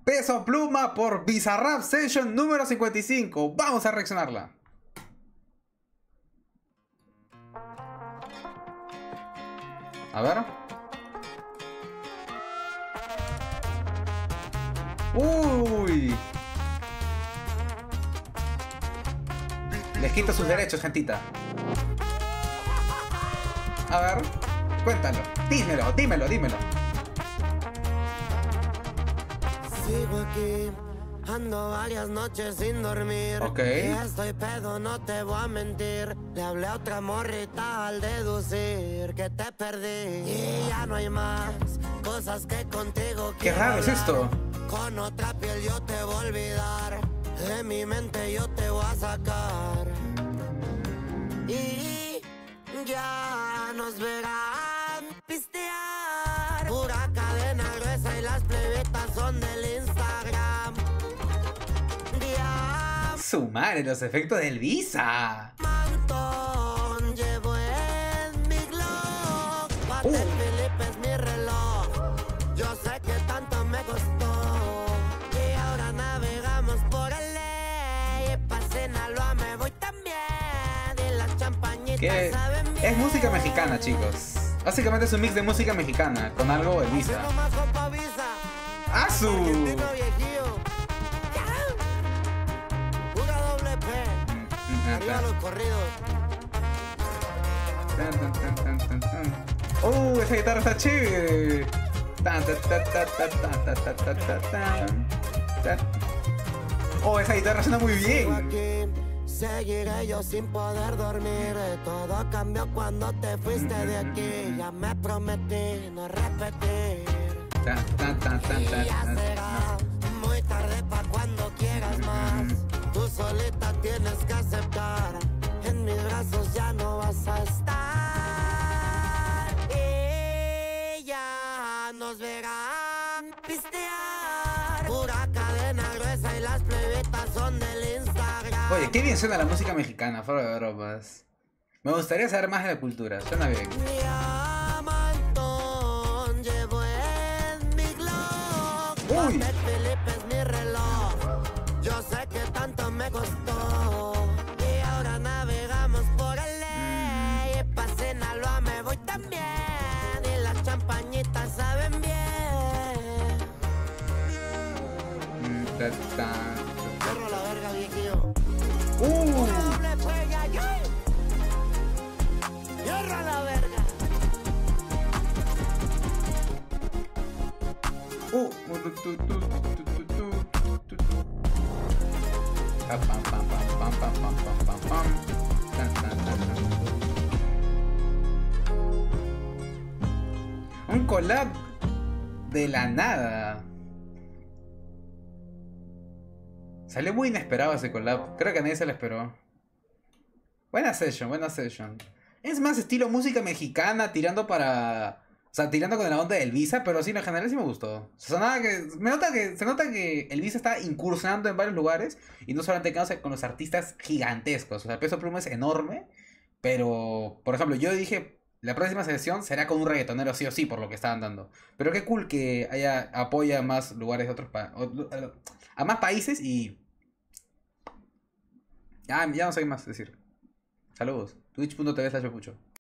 Peso Pluma por Bizarrap Session número 55. Vamos a reaccionarla. A ver. Uy. Les quito sus derechos, gentita. A ver. Cuéntalo. Dímelo. Sigo aquí, ando varias noches sin dormir. Ok. Estoy pedo, no te voy a mentir. Le hablé a otra morrita al deducir que te perdí. Y ya no hay más cosas que contigo Qué raro es esto. Con otra piel yo te voy a olvidar. De mi mente yo te voy a sacar. Y ya nos verán pistear. Pura cadena gruesa y las plebetas son del Instagram. Su madre, los efectos del Visa. Diamantón llevo en mi Glock. Patek Philippe es mi reloj. Yo sé que tanto me costó. Y ahora navegamos por el ley. Pa' Sinaloa me voy también. Y las champañitas ¿Qué? saben bien. Es música mexicana, chicos. Básicamente es un mix de música mexicana con algo de Visa. Haciendo más compa Visa. ¡Asu! Argentino viejillo. Pura doble P. Arriba los corridos. Esa guitarra está chévere. Oh, esa guitarra suena muy Sigo bien. aquí, seguiré yo sin poder dormir. Todo cambió cuando te fuiste de aquí. Ya me prometí no repetir. Y ya será muy tarde pa' cuando quieras más. Tú solita tienes que aceptar. En mis brazos ya no vas a estar. Y ya nos verán pistear. Pura cadena gruesa y las plebetas son del Instagram. Oye, qué bien suena la música mexicana, fuera de bromas. Me gustaría saber más de la cultura, suena bien. Diamantón llevo en mi Glock. Uy. Patek Philippe es mi reloj. Yo sé que tanto me costó. Y ahora navegamos por el ley. Pa' Sinaloa me voy también. Y las champañitas saben bien. Corro la verga, viejillo. Doble pega, yo. Cierra la verga. Un collab de la nada. Salió muy inesperado ese collab. Creo que a nadie se lo esperó. Buena session. Es más estilo música mexicana, tirando para... O sea, tirando con la onda del Visa, pero sí, en general sí me gustó. Sonaba que... Se nota que el Visa está incursionando en varios lugares y no solamente quedándose con los artistas gigantescos. O sea, el Peso Pluma es enorme, pero... Por ejemplo, yo dije, la próxima sesión será con un reggaetonero sí o sí, por lo que estaban dando. Pero qué cool que haya apoya a más lugares de otros a más países y... Ya no sé qué más decir. Saludos. Twitch.tv/pucho.